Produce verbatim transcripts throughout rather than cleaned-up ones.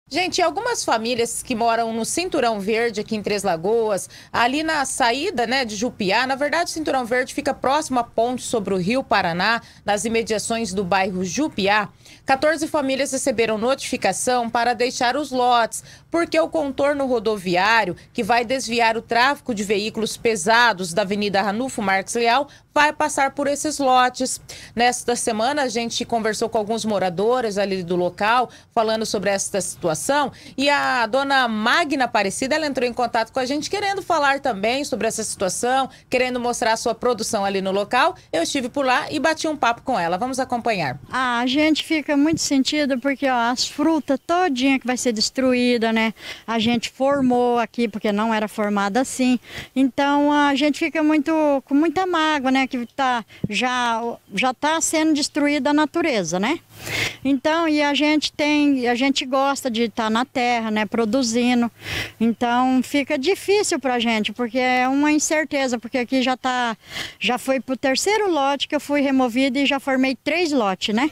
Gente, algumas famílias que moram no Cinturão Verde, aqui em Três Lagoas, ali na saída, né, de Jupiá, na verdade o Cinturão Verde fica próximo à ponte sobre o Rio Paraná, nas imediações do bairro Jupiá. quatorze famílias receberam notificação para deixar os lotes, porque o contorno rodoviário, que vai desviar o tráfego de veículos pesados da Avenida Ranulfo Marques Leal, vai passar por esses lotes. Nesta semana, a gente conversou com alguns moradores ali do local, falando sobre esta situação, e a dona Magna Aparecida, ela entrou em contato com a gente, querendo falar também sobre essa situação, querendo mostrar a sua produção ali no local. Eu estive por lá e bati um papo com ela. Vamos acompanhar. Ah, a gente fica muito sentido porque ó, as frutas todinha que vai ser destruída, né? A gente formou aqui porque não era formada assim. Então a gente fica muito com muita mágoa, né? Que tá, já já está sendo destruída a natureza, né? Então, e a gente tem, a gente gosta de estar na terra, né, produzindo. Então, fica difícil para a gente, porque é uma incerteza, porque aqui já tá, já foi pro terceiro lote que eu fui removida e já formei três lotes, né?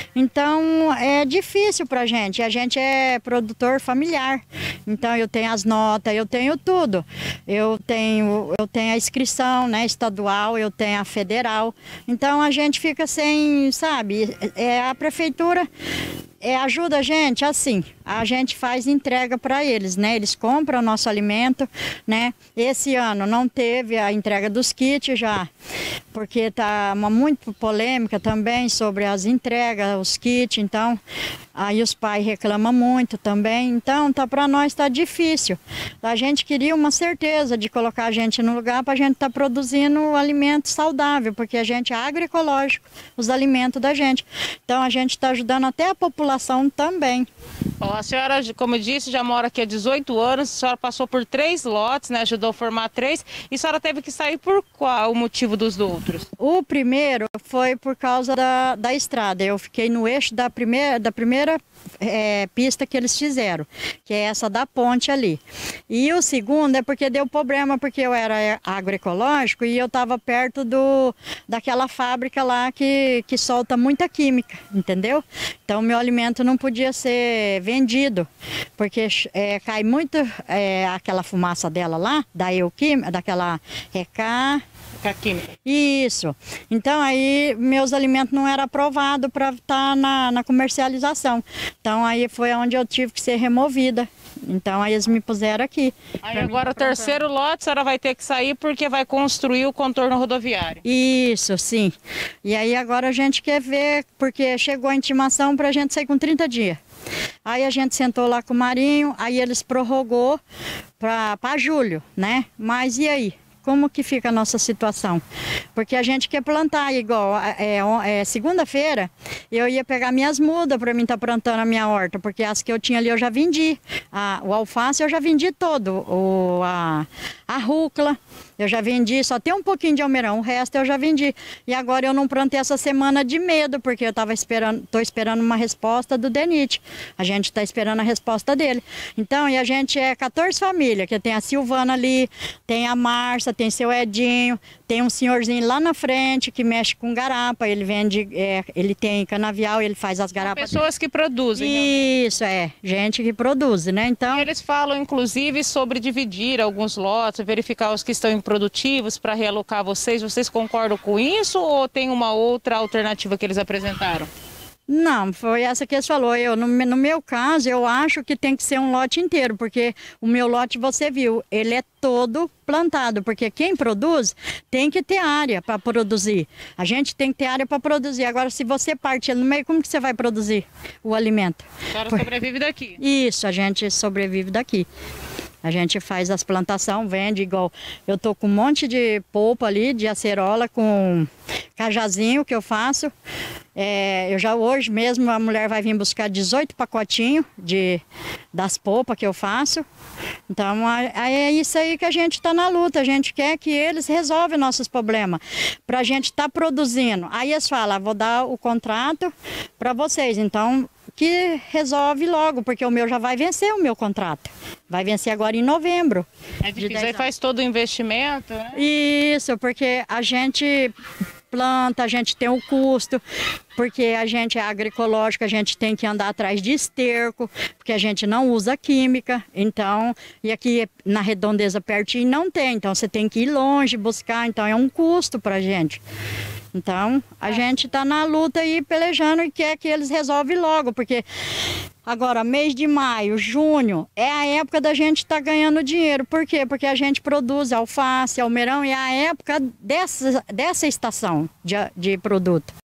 Então, é difícil para a gente. A gente é produtor familiar. Então, eu tenho as notas, eu tenho tudo. Eu tenho, eu tenho a inscrição, né, estadual, eu tenho a federal. Então, a gente fica sem, sabe, é a prefeitura é, ajuda a gente assim, a gente faz entrega para eles, né? Eles compram o nosso alimento, né? Esse ano não teve a entrega dos kits já, porque tá uma muito polêmica também sobre as entregas, os kits, então aí os pais reclamam muito também, então tá para nós tá difícil. A gente queria uma certeza de colocar a gente no lugar para a gente estar tá produzindo alimento saudável, porque a gente é agroecológico, os alimentos da gente. Então a gente está ajudando até a população também. Bom, a senhora, como eu disse, já mora aqui há dezoito anos, a senhora passou por três lotes, né? Ajudou a formar três, e a senhora teve que sair por qual o motivo dos outros? O primeiro foi por causa da, da estrada, eu fiquei no eixo da primeira, da primeira é, pista que eles fizeram, que é essa da ponte ali. E o segundo é porque deu problema, porque eu era agroecológico e eu estava perto do, daquela fábrica lá que, que solta muita química, entendeu? Então meu alimento não podia ser vendido, porque é, cai muito é, aquela fumaça dela lá, da Euquímica, daquela Recá. Química. Isso. Então aí meus alimentos não eram aprovados para estar na, na comercialização. Então aí foi onde eu tive que ser removida. Então aí eles me puseram aqui. Aí agora o terceiro lote a senhora vai ter que sair porque vai construir o contorno rodoviário. Isso, sim. E aí agora a gente quer ver, porque chegou a intimação para a gente sair com trinta dias. Aí a gente sentou lá com o Marinho, aí eles prorrogou para julho, né? Mas e aí? Como que fica a nossa situação? Porque a gente quer plantar igual, é, é, segunda-feira eu ia pegar minhas mudas para mim estar tá plantando a minha horta, porque as que eu tinha ali eu já vendi, a, o alface eu já vendi todo, o, a, a rúcula eu já vendi, só tem um pouquinho de almeirão, o resto eu já vendi. E agora eu não plantei essa semana de medo, porque eu estava esperando, tô esperando uma resposta do DENIT. A gente está esperando a resposta dele. Então, e a gente é quatorze famílias, que tem a Silvana ali, tem a Márcia, tem seu Edinho, tem um senhorzinho lá na frente que mexe com garapa, ele vende, é, ele tem canavial, ele faz as garapas. São pessoas que produzem. Isso, é, gente que produz, né? Então, e eles falam, inclusive, sobre dividir alguns lotes, verificar os que estão improdutivos para realocar vocês. Vocês concordam com isso ou tem uma outra alternativa que eles apresentaram? Não, foi essa que eles falou. Eu, no, no meu caso, eu acho que tem que ser um lote inteiro, porque o meu lote, você viu, ele é todo plantado, porque quem produz tem que ter área para produzir. A gente tem que ter área para produzir. Agora, se você parte no meio, como que você vai produzir o alimento? A senhora sobrevive daqui? Isso, a gente sobrevive daqui. A gente faz as plantações, vende igual. Eu tô com um monte de polpa ali, de acerola, com cajazinho que eu faço. É, eu já hoje mesmo a mulher vai vir buscar dezoito pacotinhos de, das polpas que eu faço. Então é isso aí que a gente está na luta. A gente quer que eles resolvam nossos problemas. Para a gente estar tá produzindo. Aí eles falam, vou dar o contrato para vocês. Então que resolve logo, porque o meu já vai vencer o meu contrato. Vai vencer agora em novembro. É difícil, aí faz todo o investimento, né? Isso, porque a gente planta, a gente tem o custo, porque a gente é agroecológico, a gente tem que andar atrás de esterco, porque a gente não usa química, então, e aqui na redondeza pertinho não tem, então você tem que ir longe buscar, então é um custo para a gente. Então, a gente está na luta aí, pelejando e quer que eles resolvem logo, porque agora, mês de maio, junho, é a época da gente estar tá ganhando dinheiro. Por quê? Porque a gente produz alface, almeirão, e é a época dessa, dessa estação de, de produto.